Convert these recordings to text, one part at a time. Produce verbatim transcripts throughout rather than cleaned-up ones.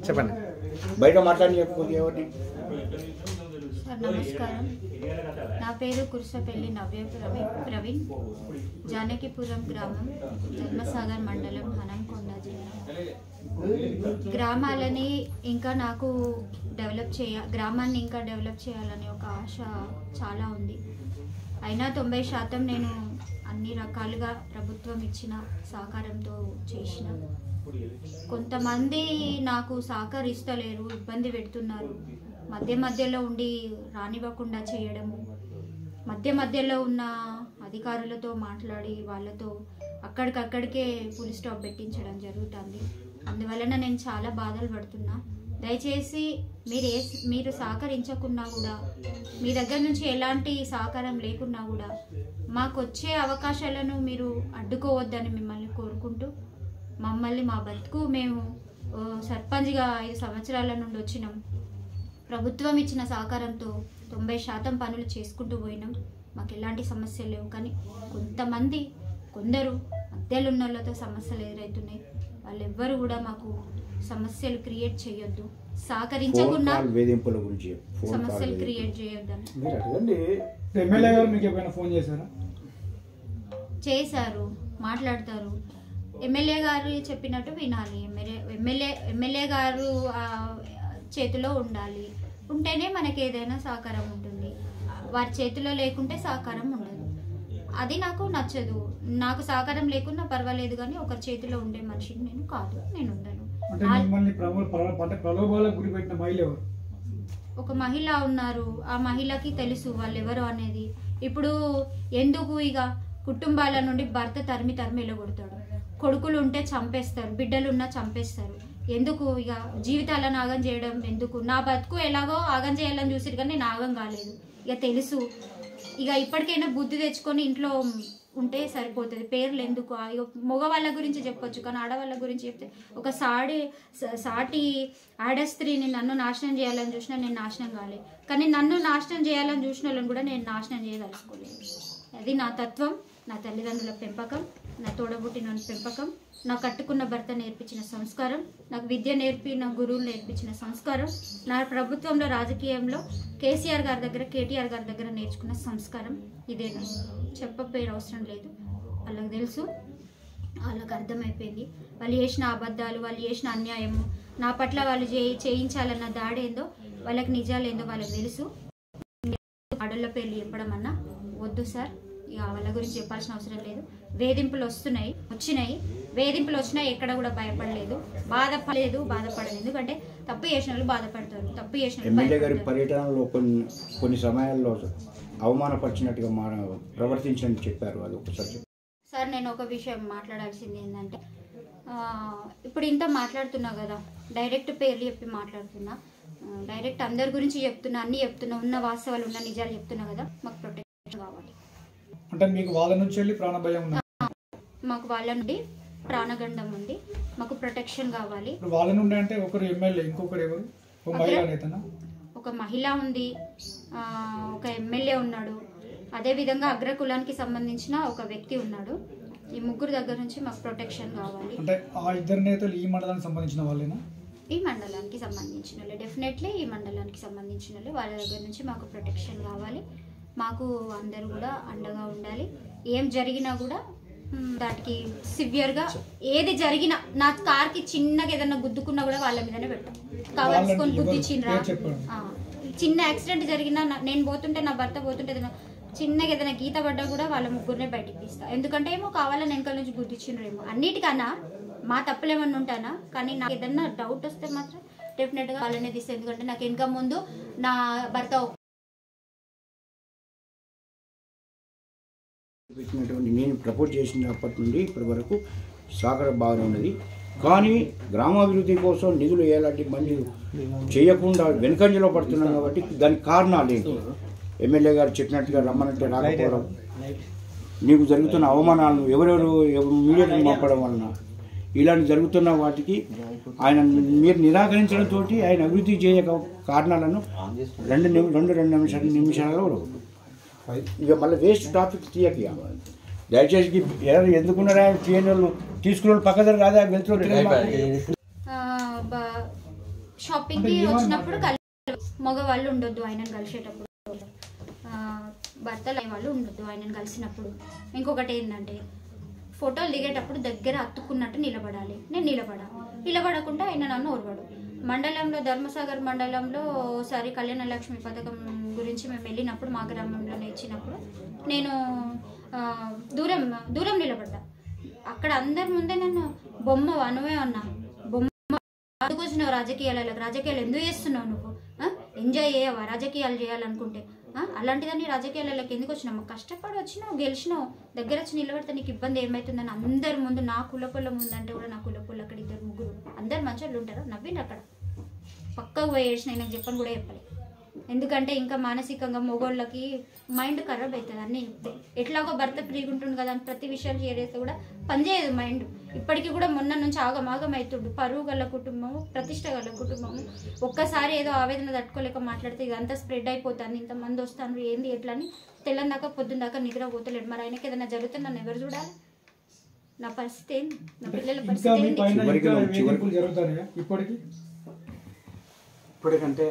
చెప్పండి. బయట మాట్లాడి చెప్పకపోతే ఎవరిని? సార్ నమస్కారం, నా పేరు కుర్సపల్లి నవ్య ప్రవీణ్ ప్రవీణ్ జానకిపురం గ్రామం, ధర్మసాగర్ మండలం, హనంకొండ జిల్లా. గ్రామాలని ఇంకా నాకు డెవలప్ చేయ గ్రామాన్ని ఇంకా డెవలప్ చేయాలనే ఒక ఆశ చాలా ఉంది. అయినా తొంభై శాతం నేను అన్ని రకాలుగా ప్రభుత్వం ఇచ్చిన సహకారంతో చేసిన. కొంతమంది నాకు సహకరిస్తలేరు, ఇబ్బంది పెడుతున్నారు. మధ్య మధ్యలో ఉండి రానివ్వకుండా చేయడము, మధ్య మధ్యలో ఉన్న అధికారులతో మాట్లాడి వాళ్ళతో అక్కడికక్కడికే ఫుల్ స్టాప్ పెట్టించడం జరుగుతుంది. అందువలన నేను చాలా బాధలు పడుతున్నా. దయచేసి మీరు ఏ మీరు సహకరించకున్నా కూడా, మీ దగ్గర నుంచి ఎలాంటి సహకారం లేకున్నా కూడా మాకు వచ్చే అవకాశాలను మీరు అడ్డుకోవద్దని మిమ్మల్ని కోరుకుంటూ, మమ్మల్ని మా బతుకు మేము సర్పంచ్గా ఐదు సంవత్సరాల నుండి వచ్చినాం. ప్రభుత్వం ఇచ్చిన సహకారంతో తొంభై శాతం పనులు చేసుకుంటూ పోయినాం. మాకు ఎలాంటి సమస్యలు లేవు. కానీ కొంతమంది కొందరు మధ్యలో ఉన్న వాళ్ళతో సమస్యలు ఎదురవుతున్నాయి. వాళ్ళు ఎవ్వరు కూడా మాకు సమస్యలు క్రియేట్ చేయొద్దు, సహకరించకుండా వేధింపుల గురించి సమస్యలు క్రియేట్ చేయొద్దని. ఎమ్మెల్యే గారు మీకు ఎప్పుడైనా ఫోన్ చేశారా? చేశారు, మాట్లాడతారు. ఎమ్మెల్యే గారు చెప్పినట్టు వినాలి. ఎమ్మెల్యే ఎమ్మెల్యే ఎమ్మెల్యే గారు చేతిలో ఉండాలి, ఉంటేనే మనకి ఏదైనా సహకారం ఉంటుంది. వారి చేతిలో లేకుంటే సహకారం ఉండదు. అది నాకు నచ్చదు. నాకు సహకారం లేకున్నా పర్వాలేదు, కానీ ఒకరి చేతిలో ఉండే మనిషిని నేను కాదు, నేను ఉండను. ఒక మహిళ ఉన్నారు, ఆ మహిళకి తెలుసు వాళ్ళు ఎవరు అనేది. ఇప్పుడు ఎందుకు ఇక కుటుంబాల నుండి భర్త తరిమి తరిమి వెళ్ళగొడతాడు, కొడుకులు ఉంటే చంపేస్తారు, బిడ్డలు ఉన్నా చంపేస్తారు. ఎందుకు ఇక జీవితాలను ఆగం చేయడం ఎందుకు? నా బతుకు ఎలాగో ఆగం చేయాలని చూసారు, కానీ నేను ఆగం కాలేదు. ఇక తెలుసు, ఇక ఇప్పటికైనా బుద్ధి తెచ్చుకొని ఇంట్లో ఉంటే సరిపోతుంది. పేర్లు ఎందుకు? ఇక మగవాళ్ళ గురించి చెప్పొచ్చు, కానీ ఆడవాళ్ళ గురించి చెప్తే ఒక సాడి సాటి ఆడ స్త్రీని నన్ను నాశనం చేయాలని చూసినా నేను నాశనం కాలేదు, కానీ నన్ను నాశనం చేయాలని చూసిన వాళ్ళని కూడా నేను నాశనం చేయదలుచుకోలేదు. అది నా తత్వం, నా తల్లిదండ్రుల పెంపకం, నా తోడబుట్టిన పెంపకం, నా కట్టుకున్న భర్త నేర్పించిన సంస్కారం, నాకు విద్య నేర్పిన గురువులు నేర్పించిన సంస్కారం, నా ప్రభుత్వంలో రాజకీయంలో కేసీఆర్ గారి దగ్గర కేటీఆర్ గారి దగ్గర నేర్చుకున్న సంస్కారం. ఇదే నాకు చెప్పకపోయిన అవసరం లేదు. వాళ్ళకి తెలుసు, వాళ్ళకి అర్థమైపోయింది. వాళ్ళు చేసిన అబద్ధాలు, వాళ్ళు చేసిన అన్యాయము, నా పట్ల వాళ్ళు చే చేయించాలన్న దాడేందో, వాళ్ళకి నిజాలేందో వాళ్ళకి తెలుసు. ఆడళ్ళ పేర్లు చెప్పడం అన్నా వద్దు సార్, ఇక వాళ్ళ గురించి చెప్పాల్సిన అవసరం లేదు. వేధింపులు వస్తున్నాయి, వచ్చినాయి వేధింపులు వచ్చినాయి, ఎక్కడ కూడా భయపడలేదు, బాధపడలేదు, బాధపడలేదు. ఎందుకంటే తప్పు చేసిన వాళ్ళు బాధపడతారు, తప్పు చేసిన ఎమ్మెల్యే గారి పర్యటనలో కొన్ని కొన్ని సమయాల్లో అవమానపరిచినట్టుగా మా ప్రవర్తించని చెప్పారు. అది ఒకసారి సార్, నేను ఒక విషయం మాట్లాడాల్సింది ఏంటంటే, ఇప్పుడు ఇంత మాట్లాడుతున్నా కదా, డైరెక్ట్ పేర్లు చెప్పి మాట్లాడుతున్నా, డైరెక్ట్ అందరి గురించి చెప్తున్నా, అన్ని చెప్తున్నా, ఉన్న వాస్తవాలు ఉన్న నిజాలు చెప్తున్నా కదా. మాకు ప్రొటెక్షన్ కావాలి. అంటే మీకు వాళ్ళ నుంచి వెళ్ళి ప్రాణభయం ఉంది? మాకు వాళ్ళ నుండి ప్రాణగండం ఉంది, మాకు ప్రొటెక్షన్ కావాలి. వాళ్ళ నుండి అంటే ఒకరు ఎమ్మెల్యే, ఇంకొకరు ఎవరు? ఒక మహిళ నేతనా? ఒక మహిళ ఉంది, ఒక ఎమ్మెల్యే ఉన్నాడు, అదేవిధంగా అగ్రకులానికి సంబంధించిన ఒక వ్యక్తి ఉన్నాడు. ఈ ముగ్గురు దగ్గర నుంచి మాకు ప్రొటెక్షన్ కావాలి. అంటే ఆ ఇద్దరు నేతలు ఈ మండలానికి సంబంధించిన వాళ్ళేనా? ఈ మండలానికి సంబంధించిన వాళ్ళే, డెఫినెట్లీ ఈ మండలానికి సంబంధించిన వాళ్ళే. వాళ్ళ దగ్గర నుంచి మాకు ప్రొటెక్షన్ కావాలి. మాకు అందరూ కూడా అండగా ఉండాలి. ఏం జరిగినా కూడా దానికి సివియర్గా ఏది జరిగినా, నా కార్కి చిన్నగా ఏదన్నా గుద్దుకున్నా కూడా వాళ్ళ మీదనే పెట్టాం. కావాల్సుకొని గుద్దిచ్చినరా, చిన్న యాక్సిడెంట్ జరిగినా, నేను పోతుంటే నా భర్త పోతుంటే ఏదైనా చిన్నగా ఏదైనా గీత పడ్డా కూడా వాళ్ళ ముగ్గురినే బయటికి తీస్తా. ఎందుకంటే ఏమో కావాలని వెనకాల నుంచి గుద్దిచ్చినరేమో. అన్నిటికన్నా మా తప్పులు ఏమన్నా ఉంటానా, కానీ నాకు ఏదన్నా డౌట్ వస్తే మాత్రం డెఫినెట్గా వాళ్ళనే తీస్తాను. ఎందుకంటే నాకు ఇంకా ముందు నా భర్త పెట్టినటువంటి నేను ప్రపోజ్ చేసినప్పటి నుండి ఇప్పటి వరకు సహకారం బాగానే ఉన్నది. కానీ గ్రామాభివృద్ధి కోసం నిధులు ఎలాంటి మంది చేయకుండా వెనుకంజలో పడుతున్నాం కాబట్టి దానికి కారణాలు ఏంటి? ఎమ్మెల్యే గారు చెప్పినట్టుగా రమ్మనంటే రాకపోవడం, నీకు జరుగుతున్న అవమానాలను ఎవరెవరు మీడియాను పంపడం వలన ఇలాంటి జరుగుతున్న వాటికి ఆయన మీరు నిరాకరించడంతో ఆయన అభివృద్ధి చేయక కారణాలను రెండు రెండు రెండు నిమిషాల నిమిషాలలో ఇక మళ్ళీ వేస్ట్ టాపిక్ తీయక దయచేసి ఎవరు ఎందుకున్నారా తీయని వాళ్ళు తీసుకున్న పక్క దగ్గర రాదా వెళ్తున్నారు. షాపింగ్కి వచ్చినప్పుడు కలిసి మగవాళ్ళు ఉండొద్దు ఆయనను కలిసేటప్పుడు, భర్తలు వాళ్ళు ఉండొద్దు ఆయనను కలిసినప్పుడు. ఇంకొకటి ఏంటంటే ఫోటోలు దిగేటప్పుడు దగ్గర అత్తుకున్నట్టు నిలబడాలి, నేను నిలబడాలి, నిలబడకుండా ఆయన నన్ను ఓర్వడు. మండలంలో ధర్మసాగర్ మండలంలో ఒకసారి కళ్యాణ లక్ష్మి పథకం గురించి మేము వెళ్ళినప్పుడు మా గ్రామంలోనే ఇచ్చినప్పుడు నేను దూరం దూరం నిలబడ్డా. అక్కడ అందరి ముందే నన్ను బొమ్మ అనువే అన్నా, బొమ్మ ఎందుకు వచ్చినావు రాజకీయాలకు, రాజకీయాలు ఎందుకు చేస్తున్నావు నువ్వు, ఎంజాయ్ చేయవా రాజకీయాలు చేయాలనుకుంటే, అలాంటిదాన్ని రాజకీయాలకు ఎందుకు వచ్చినావు, కష్టపడి వచ్చినావు గెలిచినావు, దగ్గర వచ్చి నిలబడితే నీకు ఇబ్బంది ఏమవుతుందని అందరి ముందు, నా కులపుల్ల ముందు అంటే కూడా నా కులపుల్ల అక్కడ ఇద్దరు ముగ్గురు అందరు మంచోళ్ళు ఉంటారు, నవ్విండు అక్కడ పక్కకు పోయేసిన, నాకు చెప్పని కూడా చెప్పలే. ఎందుకంటే ఇంకా మానసికంగా మొగోళ్ళకి మైండ్ ఖరాబ్ అవుతుంది అన్నీ చెప్తే. ఎట్లాగో భర్త ఫ్రీగా ఉంటుంది కదా అని ప్రతి విషయాలు షేర్ చేస్తే కూడా పనిచేయదు మైండ్. ఇప్పటికీ కూడా మొన్న నుంచి ఆగమాగం అవుతుండు. పరువు గల కుటుంబము, ప్రతిష్ట గల కుటుంబము, ఒక్కసారి ఏదో ఆవేదన తట్టుకోలేక మాట్లాడితే ఇదంతా స్ప్రెడ్ అయిపోతుంది, ఇంతమంది వస్తాను ఏంది ఎట్లా అని తెల్లని దాకా పొద్దున్న దాకా నిద్ర పోతలేడు. మరి ఆయనకి ఏదైనా జరిగితే నన్ను ఎవరు చూడాలి, నా పరిస్థితి ఏంది, నా పిల్లల పరిస్థితి ఏంది? ఇప్పటికి ఇప్పటికంటే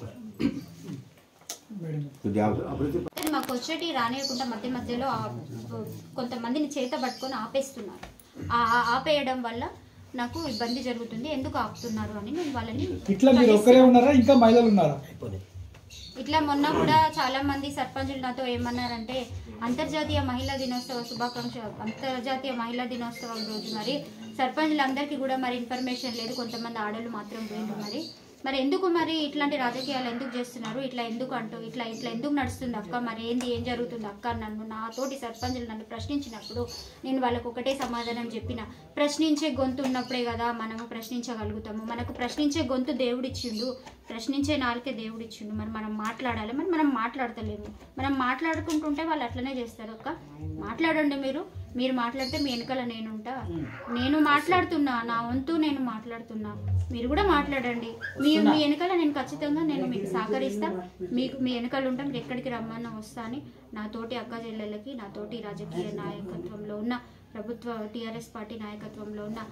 మాకు వచ్చేటి రానియకుండా మధ్య మధ్యలో కొంతమందిని చేత పట్టుకొని ఆపేస్తున్నారు. ఆ ఆపేయడం వల్ల నాకు ఇబ్బంది జరుగుతుంది, ఎందుకు ఆపుతున్నారు అని నేను వాళ్ళని ఇట్లా మీరు ఒక్కరే ఉన్నారా ఇంకా మహిళలు ఉన్నారా? ఇట్లా మొన్న కూడా చాలా మంది సర్పంచులు నాతో ఏమన్నారంటే అంతర్జాతీయ మహిళా దినోత్సవ శుభాకాంక్షలు, అంతర్జాతీయ మహిళా దినోత్సవం రోజు మరి సర్పంచులందరికీ కూడా మరి ఇన్ఫర్మేషన్ లేదు, కొంతమంది ఆడలు మాత్రం పోయింది, మరి మరి ఎందుకు మరి ఇట్లాంటి రాజకీయాలు ఎందుకు చేస్తున్నారు, ఇట్లా ఎందుకు అంటూ ఇట్లా ఇట్లా ఎందుకు నడుస్తుంది అక్క, మరి ఏంది ఏం జరుగుతుంది అక్క, నన్ను నాతోటి సర్పంచులు నన్ను ప్రశ్నించినప్పుడు నేను వాళ్ళకు ఒకటే సమాధానం చెప్పిన, ప్రశ్నించే గొంతు ఉన్నప్పుడే కదా మనము ప్రశ్నించగలుగుతాము, మనకు ప్రశ్నించే గొంతు దేవుడిచ్చిండు, ప్రశ్నించే నాలుకే దేవుడిచ్చిండు, మరి మనం మాట్లాడాలి, మరి మనం మాట్లాడతలేము, మనం మాట్లాడుకుంటుంటే వాళ్ళు అట్లనే చేస్తారు. అక్క మాట్లాడండి, మీరు మీరు మాట్లాడితే మీ వెనకాల నేనుంటా, నేను మాట్లాడుతున్నా, నా వంతు నేను మాట్లాడుతున్నా, మీరు కూడా మాట్లాడండి, మీ మీ వెనకాల నేను ఖచ్చితంగా నేను మీకు సహకరిస్తా, మీకు మీ వెనకాల ఉంటా, మీరు ఎక్కడికి రమ్మన్నా వస్తా అని నాతోటి అక్క చెల్లెళ్ళకి, నాతోటి రాజకీయ నాయకత్వంలో ఉన్న ప్రభుత్వ టీఆర్ఎస్ పార్టీ నాయకత్వంలో ఉన్న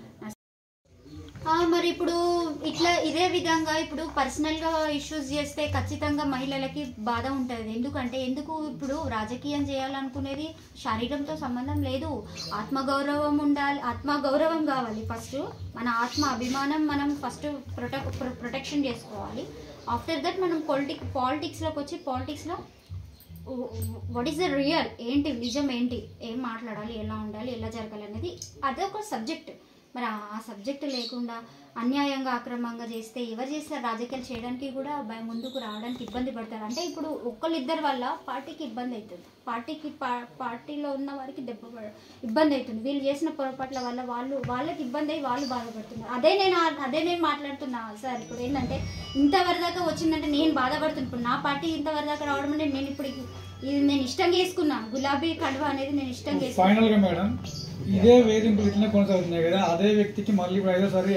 మరి ఇప్పుడు ఇట్లా ఇదే విధంగా ఇప్పుడు పర్సనల్గా ఇష్యూస్ చేస్తే ఖచ్చితంగా మహిళలకి బాధ ఉంటుంది. ఎందుకంటే ఎందుకు ఇప్పుడు రాజకీయం చేయాలనుకునేది శరీరంతో సంబంధం లేదు, ఆత్మగౌరవం ఉండాలి, ఆత్మగౌరవం కావాలి. ఫస్ట్ మన ఆత్మ అభిమానం మనం ఫస్ట్ ప్రొటెక్ ప్రొటెక్షన్ చేసుకోవాలి. ఆఫ్టర్ దట్ మనం పొలిటిక్ పాలిటిక్స్లోకి వచ్చి పాలిటిక్స్లో వాట్ ఈస్ ద రియల్ ఏంటి, నిజం ఏంటి, ఏం మాట్లాడాలి, ఎలా ఉండాలి, ఎలా జరగాలి అనేది అదొక సబ్జెక్ట్. మరి ఆ సబ్జెక్ట్ లేకుండా అన్యాయంగా అక్రమంగా చేస్తే ఎవరు చేస్తారు, రాజకీయాలు చేయడానికి కూడా ముందుకు రావడానికి ఇబ్బంది పడతారు. అంటే ఇప్పుడు ఒక్కళ్ళిద్దరి వల్ల పార్టీకి ఇబ్బంది అవుతుంది, పార్టీకి పార్టీలో ఉన్న వారికి దెబ్బ ఇబ్బంది అవుతుంది, వీళ్ళు చేసిన పొరపాట్ల వల్ల వాళ్ళు వాళ్ళకి ఇబ్బంది అయ్యి వాళ్ళు బాధపడుతున్నారు. అదే నేను అదే నేను మాట్లాడుతున్నా సార్. ఇప్పుడు ఏంటంటే ఇంతవరకు దాకా వచ్చిందంటే నేను బాధపడుతున్నాను. ఇప్పుడు నా పార్టీ ఇంతవరకు దాకా రావడం అంటే నేను ఇప్పుడు ఇది నేను ఇష్టంగా వేసుకున్నాను, గులాబీ కడువ అనేది నేను ఇష్టంగా వేసుకున్నాను. ఇదే వేధింపులు ఇట్లా కొనసాగుతున్నాయి కదా, అదే వ్యక్తికి మళ్ళీ ఐదోసారి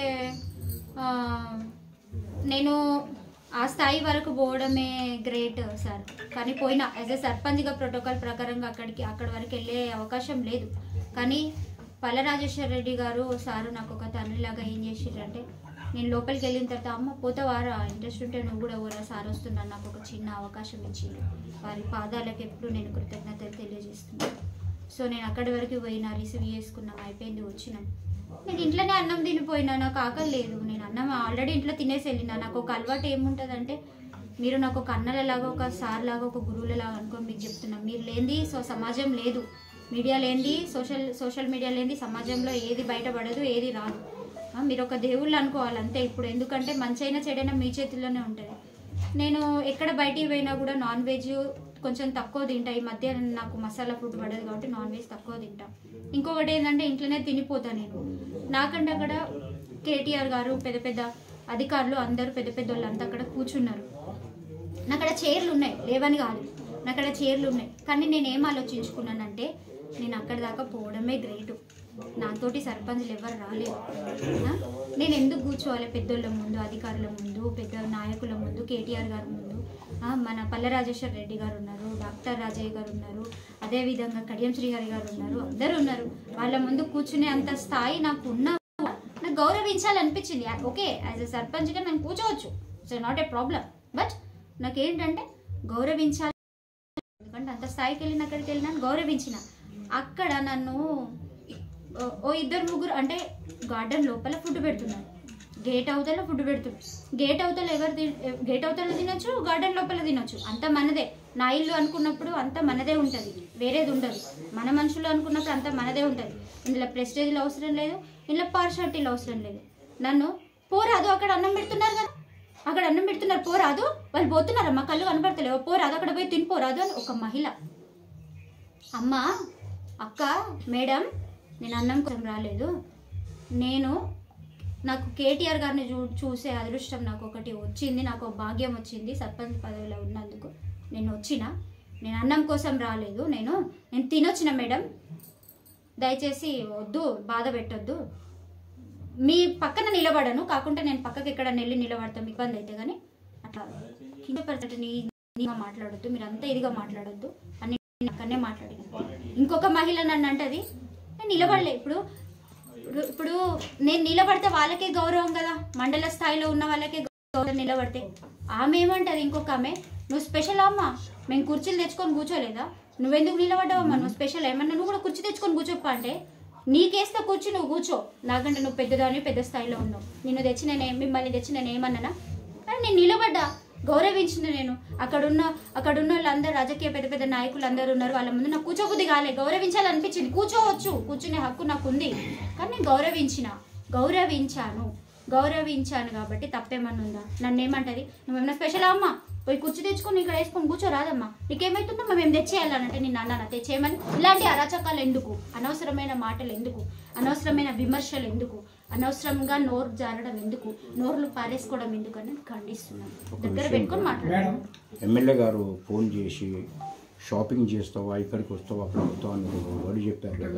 నేను ఆ స్థాయి వరకు పోవడమే గ్రేట్ సార్. కానీ పోయినా యాజ్ ఎ సర్పంచ్గా ప్రోటోకాల్ ప్రకారంగా అక్కడికి అక్కడి వరకు వెళ్ళే అవకాశం లేదు. కానీ పల్ల రాజేశ్వర రెడ్డి గారు సారు నాకు ఒక తండ్రిలాగా ఏం చేసిర్రంటే, నేను లోపలికి వెళ్ళిన తర్వాత అమ్మ పోతావారా, ఇంట్రెస్ట్ ఉంటే నువ్వు కూడా ఊరా సార్ వస్తున్నాను, నాకు ఒక చిన్న అవకాశం ఇచ్చింది, వారి పాదాలకు ఎప్పుడు నేను కృతజ్ఞతలు తెలియజేస్తున్నాను. సో నేను అక్కడి వరకు పోయినా, రిసీవ్ చేసుకున్నాం, అయిపోయింది, వచ్చినాం. నేను ఇంట్లోనే అన్నం తినిపోయినా, నాకు ఆకలి లేదు, నేను అన్నం ఆల్రెడీ ఇంట్లో తినేసి వెళ్ళినా. నాకు ఒక అలవాటు ఏముంటుందంటే, మీరు నాకు ఒక అన్నలలాగా, ఒక సార్ లాగా, ఒక గురువులలాగా అనుకోని మీకు చెప్తున్నాం. మీరు లేనిది సో సమాజం లేదు, మీడియా లేనిది, సోషల్ సోషల్ మీడియా లేనిది సమాజంలో ఏది బయటపడదు, ఏది రాదు. మీరు ఒక దేవుళ్ళు అనుకోవాలి అంతే ఇప్పుడు. ఎందుకంటే మంచి అయినా చెడైనా మీ చేతుల్లోనే ఉంటుంది. నేను ఎక్కడ బయటికి పోయినా కూడా నాన్ వెజ్ కొంచెం తక్కువ తింటా. ఈ మధ్య నాకు మసాలా ఫుడ్ పడదు కాబట్టి నాన్ వెజ్ తక్కువ తింటా. ఇంకొకటి ఏంటంటే ఇంట్లోనే తినిపోతాను నేను. నాకంటే అక్కడ కేటీఆర్ గారు, పెద్ద పెద్ద అధికారులు అందరూ, పెద్ద పెద్ద వాళ్ళు అంతా అక్కడ కూర్చున్నారు. నాకు అక్కడ చైర్లు ఉన్నాయి, లేవని కాదు, నాకు అక్కడ చైర్లు ఉన్నాయి. కానీ నేను ఏం ఆలోచించుకున్నానంటే, నేను అక్కడి దాకా పోవడమే గ్రేటు, నాతోటి సర్పంచ్లు ఎవరు రాలేదు, నేను ఎందుకు కూర్చోవాలి పెద్దోళ్ళ ముందు, అధికారుల ముందు, పెద్ద నాయకుల ముందు, కేటీఆర్ గారి ముందు, మన పల్ల రాజేశ్వర రెడ్డి గారు ఉన్నారు, డాక్టర్ రాజయ్య గారు ఉన్నారు, అదేవిధంగా కడియం శ్రీహరి గారు ఉన్నారు, అందరూ ఉన్నారు. వాళ్ళ ముందు కూర్చునే అంత స్థాయి నాకు ఉన్న నాకు నాకు గౌరవించాలనిపించింది. ఓకే, యాజ్ ఎ సర్పంచ్గా నేను కూర్చోవచ్చు, it's not a problem. But నాకేంటంటే గౌరవించాలి, ఎందుకంటే అంత స్థాయికి వెళ్ళిన అక్కడికి వెళ్ళినా గౌరవించిన. అక్కడ నన్ను ఓ ఇద్దరు ముగ్గురు అంటే గార్డెన్ లోపల ఫుడ్ పెడుతున్నారు, గేట్ అవతల ఫుడ్ పెడుతున్నారు. గేట్ అవతల ఎవరు గేట్ అవతల తినొచ్చు, గార్డెన్ లోపల తినొచ్చు, అంత మనదే. నా ఇల్లు అనుకున్నప్పుడు అంత మనదే ఉంటుంది, వేరేది ఉండదు. మన మనుషులు అనుకున్నప్పుడు అంత మనదే ఉంటుంది. ఇందులో ప్రెస్టేజ్లు అవసరం లేదు, ఇందులో పార్షాలిటీలు అవసరం లేదు. నన్ను పోరాదు, అక్కడ అన్నం పెడుతున్నారు కదా, అక్కడ అన్నం పెడుతున్నారు, పోరాదు, వాళ్ళు పోతున్నారు, మా కళ్ళు కనపడతలేవు, పోరాదు, అక్కడ పోయి తినిపోరాదు అని ఒక మహిళ. అమ్మ, అక్క, మేడం, నేను అన్నం కోసం రాలేదు, నేను నాకు కేటీఆర్ గారిని చూ చూసే అదృష్టం నాకు ఒకటి వచ్చింది, నాకు భాగ్యం వచ్చింది సర్పంచ్ పదవిలో ఉన్నందుకు నేను వచ్చిన. నేను అన్నం కోసం రాలేదు, నేను నేను తినొచ్చిన మేడం, దయచేసి వద్దు, బాధ పెట్టొద్దు. మీ పక్కన నిలబడను, కాకుంటే నేను పక్కకి ఎక్కడ వెళ్ళి నిలబడతాం, ఇబ్బంది అయితే. కానీ అట్లా కింద పర్సెంట్ నీగా మాట్లాడొద్దు, మీరు అంతా ఇదిగా మాట్లాడొద్దు అని అక్కడనే మాట్లాడిన. ఇంకొక మహిళ నన్ను అంటది, నేను నిలబడలే. ఇప్పుడు ఇప్పుడు నేను నిలబడితే వాళ్ళకే గౌరవం కదా, మండల స్థాయిలో ఉన్న వాళ్ళకే గౌరవం నిలబడితే. ఆమె ఏమంటది, ఇంకొక ఆమె, నువ్వు స్పెషల్ అమ్మా, మేము కుర్చీలు తెచ్చుకొని కూర్చోలేదా, నువ్వెందుకు నిలబడ్డావమ్మా, నువ్వు స్పెషల్ ఏమన్నా, నువ్వు కూడా కుర్చీ తెచ్చుకొని కూర్చోప్ప అంటే, నీకేస్తే కూర్చు, నువ్వు కూర్చో, నాకంటే నువ్వు పెద్దదాన్ని, పెద్ద స్థాయిలో ఉన్నావు, నిన్ను తెచ్చి నేను మిమ్మల్ని తెచ్చి నేను ఏమన్నానా అని నేను నిలబడ్డా, గౌరవించిన. నేను అక్కడున్న అక్కడున్న వాళ్ళందరూ రాజకీయ పెద్ద పెద్ద నాయకులు అందరూ ఉన్నారు, వాళ్ళ ముందు నాకు కూర్చోబుద్ది కాలే, గౌరవించాలనిపించింది. కూర్చోవచ్చు, కూర్చునే హక్కు నాకు ఉంది, కానీ నేను గౌరవించిన గౌరవించాను గౌరవించాను కాబట్టి తప్పేమన్నా ఉందా? నన్ను ఏమంటది, నువ్వేమన్నా స్పెషల్ అమ్మా, పోయి కుర్చీ తెచ్చుకొని ఇక్కడ వేసుకొని కూర్చోరాదమ్మా, నీకేమవుతుందమ్మా, మేము తెచ్చేయాలనంటే నేను అన్నాను తెచ్చేయమని. ఇలాంటి అరాచకాలు ఎందుకు, అనవసరమైన మాటలు ఎందుకు, అనవసరమైన విమర్శలు ఎందుకు, అనవసరంగా నోరు జారడం ఎందుకు, నోర్లు పారేసుకోవడం ఎందుకు అని ఖండిస్తున్నాను. దగ్గర పెట్టుకొని మాట్లాడాను. ఎమ్మెల్యే గారు ఫోన్ చేసి షాపింగ్ చేస్తావా, ఇక్కడికి వస్తావా, అక్కడ వస్తావా అని వాడు చెప్పారు కదా.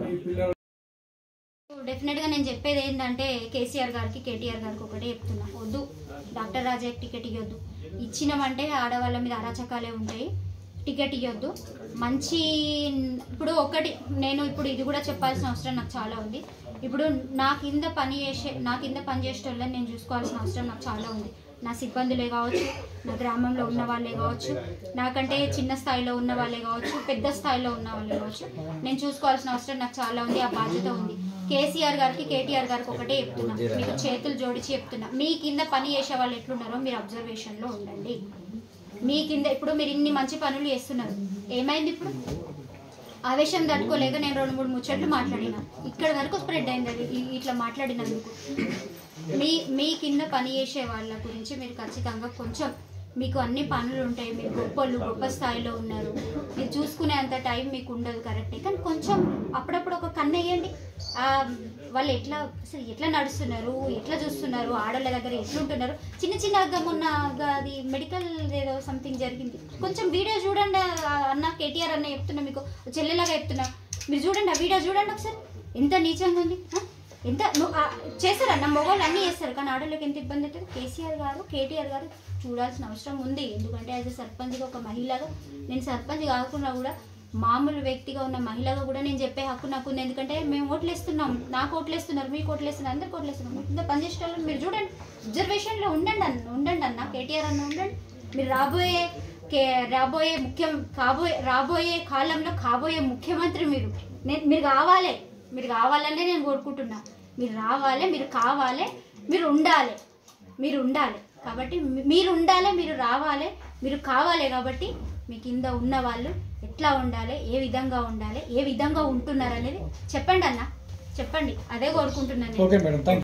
డెఫినెట్గా నేను చెప్పేది ఏంటంటే కేసీఆర్ గారికి కేటీఆర్ గారికి ఒకటే చెప్తున్నా, వద్దు, డాక్టర్ రాజాకి టికెట్ ఇవ్వద్దు. ఇచ్చినామంటే ఆడవాళ్ళ మీద అరాచకాలే ఉంటాయి, టికెట్ ఇవ్వద్దు. మంచి ఇప్పుడు ఒకటి నేను ఇప్పుడు ఇది కూడా చెప్పాల్సిన అవసరం నాకు చాలా ఉంది. ఇప్పుడు నా కింద పని చేసే నా కింద పని చేసే వాళ్ళని నేను చూసుకోవాల్సిన అవసరం నాకు చాలా ఉంది. నా సిబ్బందులే కావచ్చు, నా గ్రామంలో ఉన్న వాళ్ళే కావచ్చు, నాకంటే చిన్న స్థాయిలో ఉన్న వాళ్ళే కావచ్చు, పెద్ద స్థాయిలో ఉన్న వాళ్ళే కావచ్చు, నేను చూసుకోవాల్సిన అవసరం నాకు చాలా ఉంది, ఆ బాధ్యత ఉంది. కేసీఆర్ గారికి కేటీఆర్ గారికి ఒకటే చెప్తున్నా, మీకు చేతులు జోడించి చెప్తున్నా, మీ కింద పని చేసే వాళ్ళు ఎట్లున్నారో మీరు అబ్జర్వేషన్లో ఉండండి. మీ కింద ఇప్పుడు మీరు ఇన్ని మంచి పనులు చేస్తున్నారు, ఏమైంది ఇప్పుడు? ఆవేశం తట్టుకోలేక నేను రెండు మూడు ముచ్చట్లు మాట్లాడినా, ఇక్కడ వరకు స్ప్రెడ్ అయింది అది ఇట్లా మాట్లాడినందుకు. మీ మీ కింద పని చేసే వాళ్ళ గురించి మీరు ఖచ్చితంగా కొంచెం, మీకు అన్ని పనులు ఉంటాయి, మీరు గొప్పలు గొప్ప స్థాయిలో ఉన్నారు, మీరు చూసుకునే అంత టైం మీకు ఉండదు కరెక్టే, కానీ కొంచెం అప్పుడప్పుడు ఒక కన్ను వేయండి. వాళ్ళు ఎట్లా అసలు ఎట్లా నడుస్తున్నారు, ఎట్లా చూస్తున్నారు, ఆడవాళ్ళ దగ్గర ఎట్లుంటున్నారు. చిన్న చిన్న మొన్న అది మెడికల్ ఏదో సంథింగ్ జరిగింది, కొంచెం వీడియో చూడండి అన్న, కేటీఆర్ అన్న చెప్తున్నా, మీకు చెల్లెలాగా చెప్తున్నా, మీరు చూడండి ఆ వీడియో చూడండి ఒకసారి, ఎంత నీచంగా ఉంది. ఎంత చేస్తారన్న, మగవాళ్ళు అన్నీ చేస్తారు, కానీ ఆడవాళ్ళకి ఎంత ఇబ్బంది అవుతుంది. కేసీఆర్ గారు కేటీఆర్ గారు చూడాల్సిన అవసరం ఉంది, ఎందుకంటే యాజ్ ఎ సర్పంచ్గా ఒక మహిళగా, నేను సర్పంచ్ కాకుండా కూడా మామూలు వ్యక్తిగా ఉన్న మహిళగా కూడా నేను చెప్పే హక్కు నాకు ఉంది. ఎందుకంటే మేము ఓట్లు వేస్తున్నాం, నాకు ఓట్లు వేస్తున్నారు, మీకు ఓట్లు వేస్తున్నారు, అందరికి ఓట్లు వేస్తున్నాం, కింద పనిచేసే వాళ్ళని మీరు చూడండి, అబ్జర్వేషన్లో ఉండండి అన్న ఉండండి అన్న కేటీఆర్ అన్న ఉండండి. మీరు రాబోయే కే రాబోయే ముఖ్యం కాబోయే రాబోయే కాలంలో కాబోయే ముఖ్యమంత్రి మీరు నేను మీరు కావాలి, మీరు కావాలనే నేను కోరుకుంటున్నా. మీరు రావాలి, మీరు కావాలి, మీరు ఉండాలి, మీరు ఉండాలి కాబట్టి మీరు ఉండాలి, మీరు రావాలి, మీరు కావాలి. కాబట్టి మీ కింద ఉన్న వాళ్ళు ఎట్లా ఉండాలి, ఏ విధంగా ఉండాలి, ఏ విధంగా ఉంటున్నారు అనేది చెప్పండి అన్న, చెప్పండి, అదే కోరుకుంటున్నాను.